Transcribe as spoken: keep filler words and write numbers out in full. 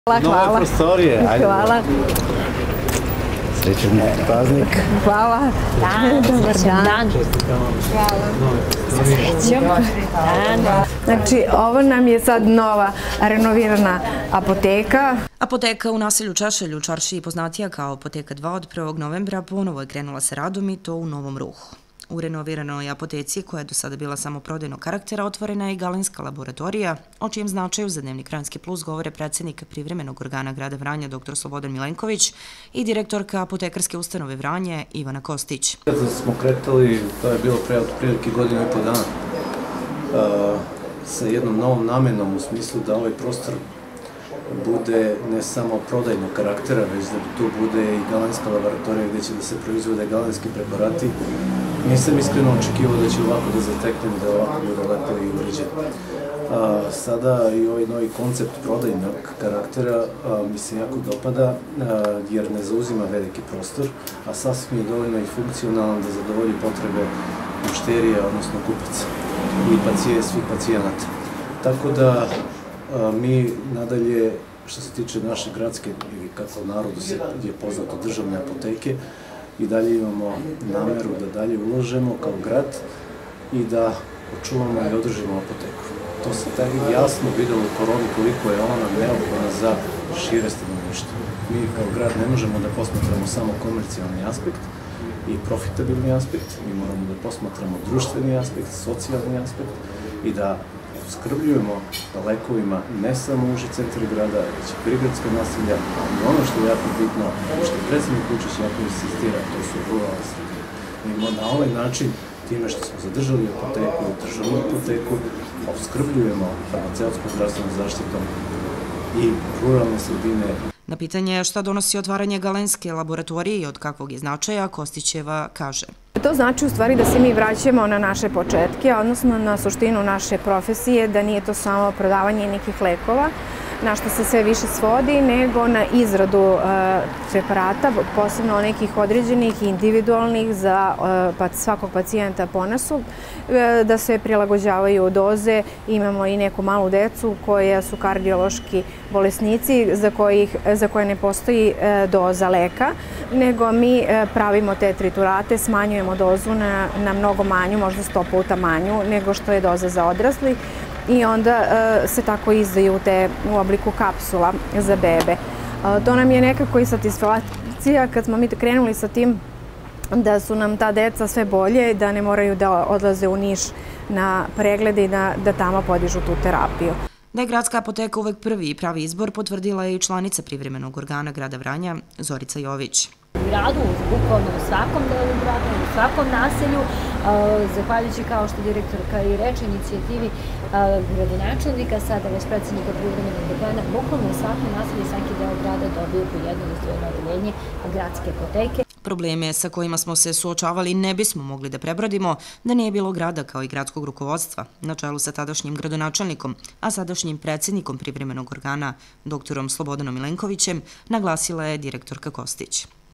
Hvala, hvala. Nove prostorije. Hvala. Srećan praznik. Hvala. Dobar dan. Hvala. Sa srećom. Znači, ovo nam je sad nova renovirana apoteka. Apoteka u naselju Češelj u Čaršiji, poznatija kao Apoteka dva, od prvog novembra ponovo je krenula sa radom i to u novom ruhu. U renoviranoj apoteci, koja je do sada bila samo prodajnog karaktera, otvorena je i galenska laboratorija, o čijem značaju za Dnevnik Kranjski plus govore predsjednik privremenog organa grada Vranja dr Slobodan Milenković i direktorka apotekarske ustanove Vranje Ivana Kostić. Kada smo kretali, to je bilo pre otprilike godinu i po dana, sa jednom novom namenom u smislu da ovaj prostor bude ne samo prodajnog karaktera, već da tu bude i galenska laboratorija gdje će da se proizvode galenski preparati. Nisam iskreno očekivao da će ovako da zateknem, da ovako bude lepo i uređen. Sada i ovaj novi koncept prodajnog karaktera mi se jako dopada, jer ne zauzima veliki prostor, a sasvim je dovoljno i funkcionalan da zadovolji potrebe mušterija, odnosno kupaca i svih pacijenata. Tako da mi nadalje, što se tiče naše gradske, ili kako narodu je poznato, državne apoteke, i dalje imamo nameru da dalje ulažemo kao grad i da očuvamo i održimo apoteku. To se tako jasno videlo u koroni koliko je ona neophodna za šire stanovništvo. Mi kao grad ne možemo da posmatramo samo komercijalni aspekt i profitabilni aspekt, mi moramo da posmatramo društveni aspekt, socijalni aspekt i da skrbljujemo lekovima ne samo uži centri grada, već i prigradska naselja, i ono što je jako bitno, što je predsjednik Vučić jako insistira, to su ruralne sredine. Mi na ovaj način, time što smo zadržali apoteku, državnu apoteku, opskrbljujemo farmaceutskom zdravstvenom zaštitom i ruralne sredine. Na pitanje šta donosi otvaranje galenske laboratorije i od kakvog je značaja, Kostićeva kaže. To znači u stvari da se mi vraćamo na naše početke, odnosno na suštinu naše profesije, da nije to samo prodavanje nekih lekova, na što se sve više svodi, nego na izradu preparata, posebno nekih određenih, individualnih za svakog pacijenta ponasu, da se prilagođavaju doze. Imamo i neku malu decu koja su kardiološki bolesnici za koje ne postoji doza leka, nego mi pravimo te triturate, smanjujemo dozu na mnogo manju, možda sto puta manju nego što je doza za odrasli, i onda se tako izdaju te u obliku kapsula za bebe. To nam je nekako i satisfakcija kad smo mi krenuli sa tim da su nam ta deca sve bolje, da ne moraju da odlaze u Niš na preglede i da tamo podižu tu terapiju. Da je gradska apoteka uvek prvi i pravi izbor, potvrdila je i članica privremenog organa grada Vranja, Zorica Jović. U gradu, bukvalno u svakom delu grada, u svakom naselju, zahvaljujući, kao što direktorka i reče, inicijativi gradonačelnika, sada već predsjednika privremenog organa, bukvalno u svakom naselju i svaki deo grada dobiju po jedno izdvojeno odeljenje gradske apoteke. Probleme sa kojima smo se suočavali ne bismo mogli da prebrodimo da nije bilo grada kao i gradskog rukovodstva, na čelu sa tadašnjim gradonačelnikom, a sadašnjim predsjednikom privremenog organa, doktorom Slobodanom Milenkovićem, naglasila je direktorka Kostić.